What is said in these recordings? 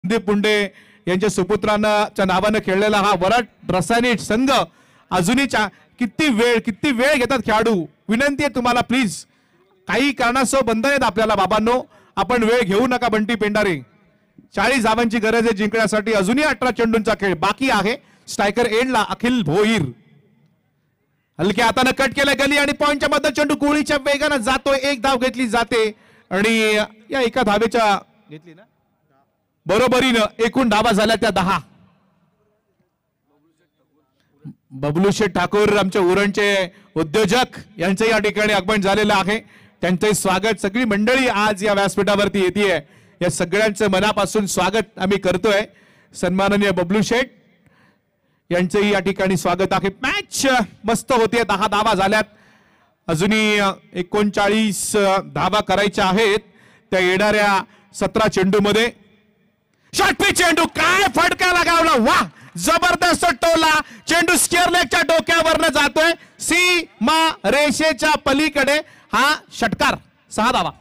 संदीप पुंडे यांच्या सुपुत्रांच्या नावाने खेळलेला हा वराट रसायनिक संघ अजूनही किती वेळ घेतात खेळाडू. विनंती आहे तुम्हाला प्लीज, काही कारणास्तव बंधन आहेत आपल्याला बाबांनो, आपण वेळ घेऊ नका. बंटी पेंडारे 40 धावांची गरज आहे जिंकण्यासाठी. अजूनही 18 चेंडूंचा खेळ बाकी आहे. स्ट्रायकर एंडला अखिल भोईर हलक्या हाताने कट केलं गली आणि पॉइंटच्या मध्ये चेंडू गोळीच्या वेगाने जातोय. एक धाव घेतली जाते आणि या एका धावेच्या घेतली ना बरोबरीनं एकूण धावा झाल्या त्या 10. बबलू शेठ ठाकूर आमचे उरणचे उद्योजक यांचं या ठिकाणी आगमन झालेलं आहे. त्यांचे स्वागत सगळी मंडळी आज या व्यासपीठावरती येते. या सगळ्यांचं मनापासून स्वागत आम्ही करतोय. सन्माननीय बबलू शेठ यांचंही या ठिकाणी स्वागत आहे. मॅच मस्त होते. 10 धावा झाल्यात. अजूनही 39 धावा करायच्या आहेत त्या येणाऱ्या 17 चेंडूमध्ये. षटपी चेंडू काय फटका लगावला. वा जबरदस्त टोला. चेंडू स्क्वेअर लेगच्या डोक्यावरनं जातोय सीमा रेषेच्या पलीकडे. हा षटकार. 6 धावा.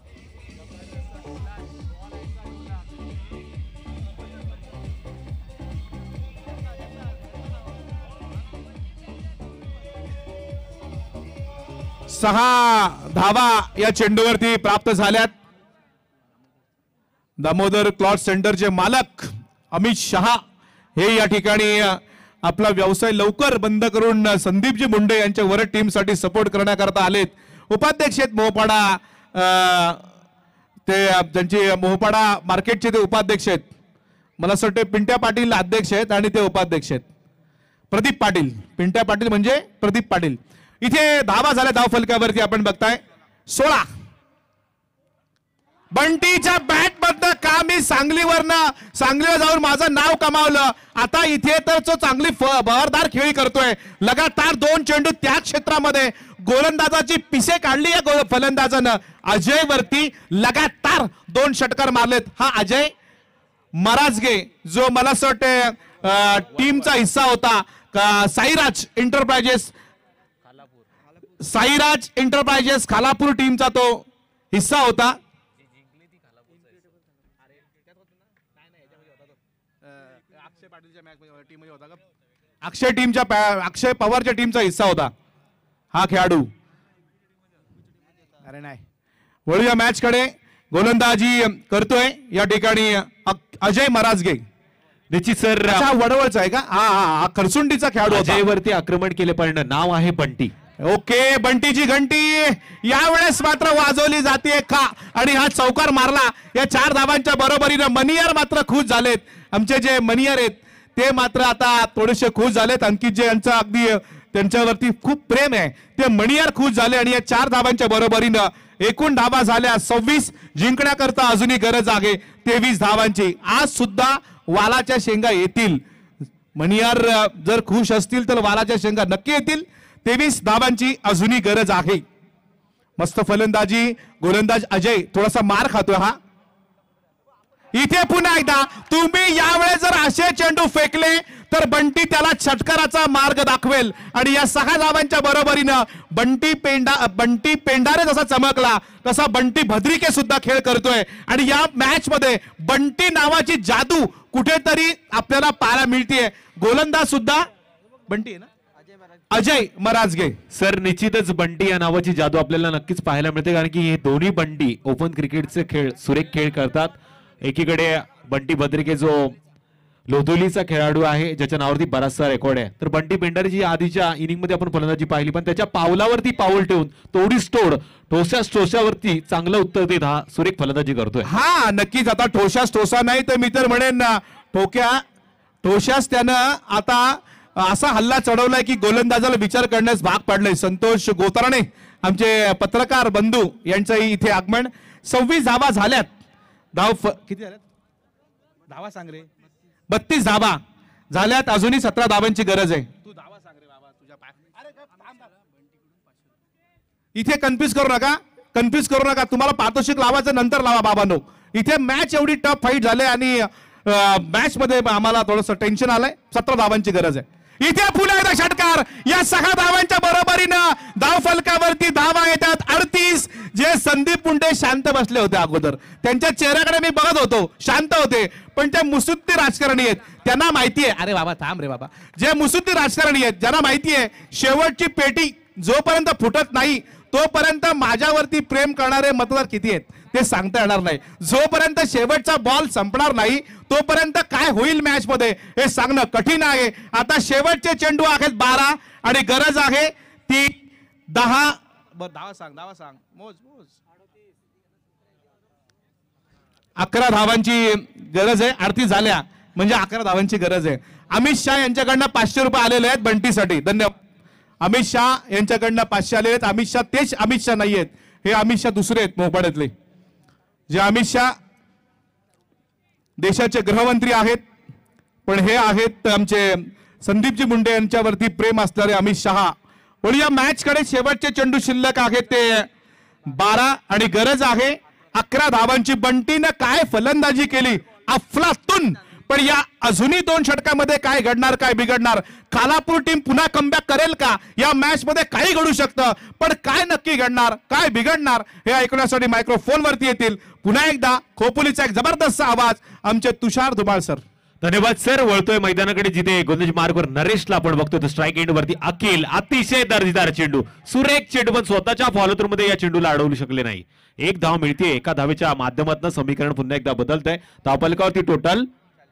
सहा धावा या चेंडूवरती प्राप्त झाल्यात. दामोदर क्लॉथ सेंटरचे मालक अमित शहा हे या ठिकाणी आपला व्यवसाय लवकर बंद करून संदीपजी मुंडे यांच्या वरद टीमसाठी सपोर्ट करण्याकरता आलेत. उपाध्यक्ष आहेत मोहपाडा, ते त्यांचे मोहपाडा मार्केटचे ते उपाध्यक्ष आहेत. मला असं वाटतं पिंट्या पाटील अध्यक्ष आहेत आणि ते उपाध्यक्ष आहेत. प्रदीप पाटील, पिंट्या पाटील म्हणजे प्रदीप पाटील. इथे धावा झाल्या धाव फलकावरती आपण बघताय 16. बंटीच्या बॅट मधनं का मी सांगलीवर जाऊन माझं नाव कमावलं. आता इथे तर तो चांगली बहरदार खेळी करतोय. लगातार 2 चेंडू त्या क्षेत्रामध्ये गोलंदाजाची पिसे काढली या फलंदाजानं. अजय वरती लगातार 2 षटकार मारलेत. हा अजय मराजगे जो मला असं वाटतं टीमचा हिस्सा होता. साईराज एंटरप्राइजेस खालापूर टीमचा तो हिस्सा होता. अक्षय पवारच्या टीमचा हिस्सा होता हा खेळाडू. अरे नाही, वळूया मॅच कडे. गोलंदाजी करतोय या ठिकाणी अजय मराजगे. निश्चित सर, वडवळचा आहे का? हा खरसुंडीचा खेळाडू. अजयवरती आक्रमण केले पण नाव आहे बंटी. ओके, बंटीची घंटी यावेळेस मात्र वाजवली जाते का आणि हा चौकार मारला. या 4 धावांच्या बरोबरीनं मनियार मात्र खुश झालेत. आमचे जे मनियार आहेत ते मात्र आता थोडेसे खुश झालेत. अंकित जे यांचं अगदी त्यांच्यावरती खूप प्रेम आहे ते मनियार खुश झाले आणि या 4 धावांच्या बरोबरीनं एकूण धावा झाल्या 26. जिंकण्याकरता अजूनही गरज आहे 23 धावांची. आज सुद्धा वालाच्या शेंगा येतील. मनियार जर खुश असतील तर वालाच्या शेंगा नक्की येतील. 23 धावांची अजूनही गरज आहे. मस्त फलंदाजी. गोलंदाज अजय थोडासा मार खातोय हा. इथे पुन्हा एकदा तुम्ही यावेळेस जर असे चेंडू फेकले तर बंटी त्याला षटकाराचा मार्ग दाखवेल आणि या 6 धावांच्या बरोबरीनं बंटी पेंडारे जसा चमकला तसा बंटी भद्रिके सुद्धा खेळ करतोय. आणि या मॅच मध्ये बंटी नावाची जादू कुठेतरी आपल्याला पाहायला मिळते. गोलंदाज सुद्धा बंटी आहे ना, अजय मराजगे. सर निश्चितच बंटी या नावाची जादू आपल्याला नक्कीच पाहायला मिळते, कारण की हे दोन्ही बंटी ओपन क्रिकेटचे खेळ सुरेख खेळ करतात. एकीकडे बंटी भद्रिके जो लोधोलीचा खेळाडू आहे ज्याच्या नावावरती बराचसा रेकॉर्ड आहे, तर बंटी पेंडारेची आधीच्या इनिंग मध्ये आपण फलंदाजी पाहिली पण त्याच्या पावलावरती पाऊल ठेवून तोडीस तोड ठोशावरती चांगलं उत्तर देत हा सुरेख फलंदाजी करतोय. हा नक्कीच. आता ठोसा नाही तर मी तर म्हणेन ना ठोशास त्यानं आता असा हल्ला चढवलाय की गोलंदाजाला विचार करण्यास भाग पडलाय. संतोष गोतराणे आमचे पत्रकार बंधू यांचंही इथे आगमन. 26 धावा झाल्यात. किती झाल्यात धावा सांग रे. 32 धावा झाल्यात. अजूनही 17 धावांची गरज आहे. तू धावा सांग रे बाबा तुझ्या. इथे कन्फ्युज करू नका. तुम्हाला पारितोषिक लावायचं नंतर लावा बाबांनो. इथे मॅच एवढी टफ फाईट झाले आणि मॅच मध्ये आम्हाला थोडंसं टेन्शन आलंय. 17 धावांची गरज आहे. इथे पुन्हा एकदा षटकार या 6 धावांच्या बरोबरीनं धाव फलकावरती धावा येतात 38. जे संदीप मुंडे शांत बसले होते अगोदर, त्यांच्या चेहऱ्याकडे मी बघत होतो, शांत होते, पण ते मुसुद्दी राजकारणी आहेत, त्यांना माहिती आहे, अरे बाबा थांब रे बाबा, जे मुसुद्दी राजकारणी आहेत ज्यांना माहिती आहे शेवटची पेटी जोपर्यंत फुटत नाही तोपर्यंत माझ्यावरती प्रेम करणारे मतदार किती आहेत ते सांगता येणार नाही. जोपर्यंत शेवटचा बॉल संपणार नाही तोपर्यंत काय होईल मॅच मध्ये हे सांगणं कठीण आहे. आता शेवटचे चेंडू आहेत 12 आणि गरज आहे ती 10. धावा सांग मोज 11 धावांची गरज आहे. 38 झाल्या म्हणजे 11 धावांची गरज आहे. अमित शहा यांच्याकडनं 500 रुपये आलेले आहेत बंटीसाठी, धन्यवाद. अमित शहा यांच्याकडनं 500 आलेले आहेत. अमित शहा तेच अमित शहा नाही आहेत, हे अमित शहा दुसरे आहेत मोपाड्यातले. जे अमित शहा देशाचे गृहमंत्री आहेत, पण हे आहेत आमचे संदीपजी मुंडे यांच्यावरती प्रेम असणारे अमित शहा. पण या मॅच कडे शेवटचे चेंडू शिल्लक आहेत ते 12 आणि गरज आहे 11 धावांची. बंटीनं काय फलंदाजी केली अफलातून, पण या अजूनही 2 षटकामध्ये काय घडणार, काय बिघडणार, खालापूर टीम पुन्हा कमबॅक करेल का, या मॅच मध्ये काही घडू शकतं, पण काय नक्की घडणार, काय बिघडणार हे ऐकण्यासाठी मायक्रोफोन वरती येतील पुन्हा एकदा खोपोलीचा एक जबरदस्त आवाज आमचे तुषार धुमाळ सर. धन्यवाद सर. वळतोय मैदानाकडे जिथे गोलंदाजी मार्गवर नरेशला आपण बघतोय, स्ट्राईक एंड वरती अखिल, अतिशय दर्जेदार चेंडू, सुरेख चेंडू, पण स्वतःच्या फॉलोथ्रू मध्ये या चेंडूला अडवू शकले नाही. 1 धाव मिळते. एका धावेच्या माध्यमातून समीकरण पुन्हा एकदा बदलतंय. धावफलकावरती टोटल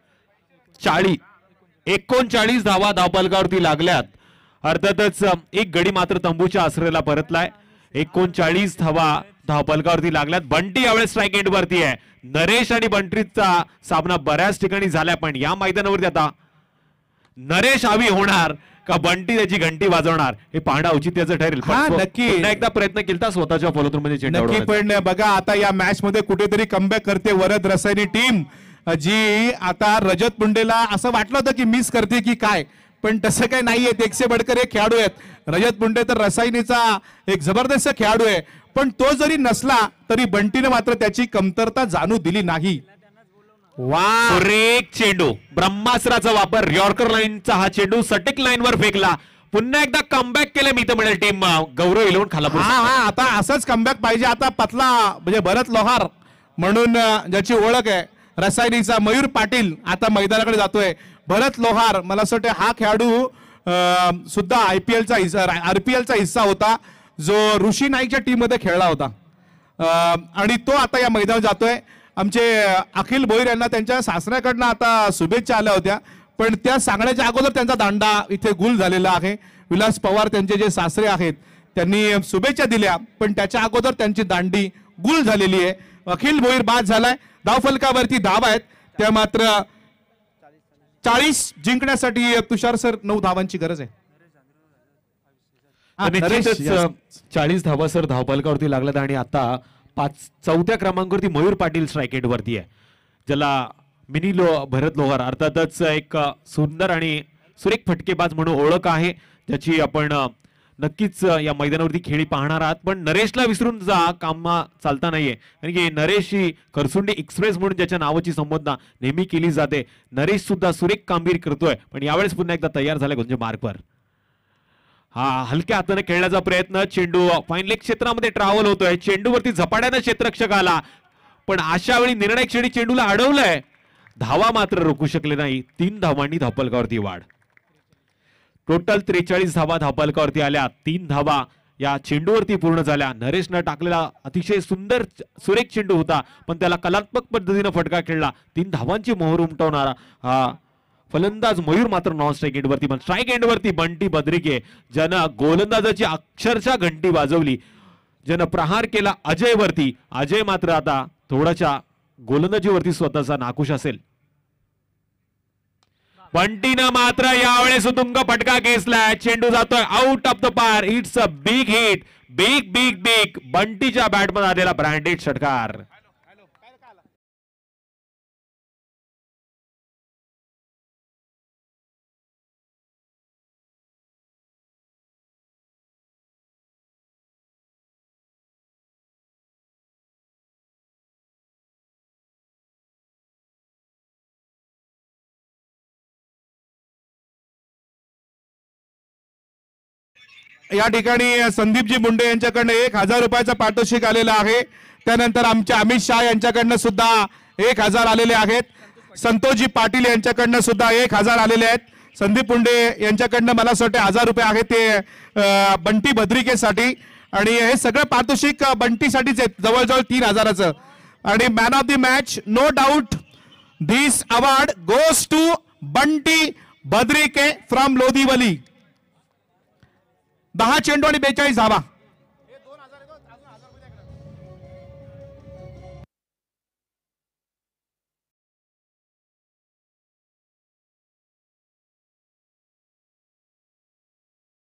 39 धावा धावफलकावरती लागल्यात. अर्थातच एक गडी मात्र तंबूच्या आसरेला परतलाय. 39 धावा धावफलकावरती लागल्यात. बंटी यावेळेस स्ट्राईक एंड वरती आहे. नरेश आणि बंटीचा सामना बऱ्याच ठिकाणी झालाय, पण या मैदानावरती आता नरेश हवी होणार का बंटी त्याची घंटी वाजवणार हे पाहणं औचित्याचं ठरेल. नक्की एकदा प्रयत्न केला स्वतःच्या फॉलोथ्रू मध्ये चेंडू नक्की, पण बघा आता या मॅच मध्ये कुठेतरी कमबॅक करते वरद रसायनी टीम, जी आता रजत मुंडेला असं वाटलं होतं की मिस करते की काय, पण तसं काही नाहीये. एकशे बडकर एक खेळाडू आहेत. रजत मुंडे तर रसायनीचा एक जबरदस्त खेळाडू आहे, पण तो जरी नसला तरी बंटीने मात्र त्याची कमतरता जाणू दिली नाही. सुरेख चेंडू, ब्रह्मास्त्राचा वापर, यॉर्कर लाईनचा हा चेंडू सटीक लाईनवर फेकला. पुन्हा एकदा कमबॅक केले मी तर म्हणेल टीम गौरव इलेवन खाला. हा आता असंच कमबॅक पाहिजे. आता पतला म्हणजे भरत लोहार म्हणून ज्याची ओळख आहे रसायनीचा मयूर पाटील आता मैदानाकडे जातोय. भरत लोहार मला असं वाटतं हा खेळाडू सुद्धा आरपीएलचा हिस्सा होता जो ऋषी नाईकच्या टीम मध्ये खेळला होता, आणि तो आता या मैदानात जातोय. आमचे अखिल भोईर यांना त्यांच्या सासऱ्याकडनं आता शुभेच्छा आल्या होत्या, पण त्या सांगण्याच्या अगोदर त्यांचा दांडा इथे गुल झालेला आहे. विलास पवार त्यांचे जे सासरे आहेत त्यांनी शुभेच्छा दिल्या, पण त्याच्या अगोदर त्यांची दांडी गुल झालेली आहे. अखिल भोईर बाद झालाय. धावफलकावरती धाव आहेत त्या मात्र 40 जिंकण्यासाठी तुषार सर 9 धावांची गरज आहे. 40 धावा सर धावफलकावरती लागल्यात आणि आता 4थ्या क्रमांकावरती मयूर पाटील स्ट्राईक एंड वरती आहे, ज्याला मिनी भरत लोहार अर्थातच एक सुंदर आणि सुरेख फटकेबाज म्हणून ओळख आहे, ज्याची आपण नक्कीच या मैदानावरती खेळी पाहणार आहात. पण नरेशला विसरून जा कामा चालता नाहीये, कारण की नरेश ही खरसुंडी एक्सप्रेस म्हणून ज्याच्या नावाची संबोधना नेहमी केली जाते. नरेश सुद्धा सुरेख कामगिरी करतोय, पण यावेळेस पुन्हा एकदा तयार झालाय म्हणजे मार्कवर. हा हलक्या हाताने खेळण्याचा प्रयत्न, चेंडू फाईन लेग क्षेत्रामध्ये ट्रॅव्हल होतोय. चेंडूवरती झपाट्याने क्षेत्ररक्षक आला, पण अशा वेळी निर्णायक क्षणी चेंडूला अडवलंय. धावा मात्र रोखू शकले नाही. 3 धावांनी धावफलकावरती वाढ. टोटल 43 धावा धावफलकावरती आल्या. 3 धावा या चेंडूवरती पूर्ण झाल्या. नरेशनं टाकलेला अतिशय सुंदर सुरेख चेंडू होता, पण त्याला कलात्मक पद्धतीने फटका खेळला. 3 धावांची मोहर उमटवणारा हा फलंदाज मयूर मात्र नॉन स्ट्राईक एंड वरती. पण स्ट्राईक एंड वरती बंटी बद्रिके, ज्यानं गोलंदाजाची अक्षरशः घंटी वाजवली, ज्यानं प्रहार केला अजय वरती. अजय मात्र आता थोड्याच्या गोलंदाजीवरती स्वतःचा नाखुश असेल. बंटीनं मात्र यावेळेस उतुंग फटका घेतलाय. चेंडू जातोय आउट ऑफ द पार. It's a big hit, big big big. बंटीच्या बॅटमध्ये आलेला ब्रँडेड षटकार. या ठिकाणी संदीपजी मुंडे यांच्याकडनं 1,000 रुपयाचा पारितोषिक आलेला आहे. त्यानंतर आमच्या अमित शाह यांच्याकडनं सुद्धा 1,000 आलेले आहेत. संतोषजी पाटील यांच्याकडनं सुद्धा 1,000 आलेले आहेत. संदीप मुंडे यांच्याकडनं मला असं वाटतं 1,000 रुपये आहेत ते बंटी भद्रिकेसाठी. आणि हे सगळं पारितोषिक बंटीसाठीच आहेत, जवळजवळ 3,000चं. आणि man of the match, no doubt this award goes to Bunty Bhadrike from Lodhivali. 10 चेंडू आणि 42 धावा.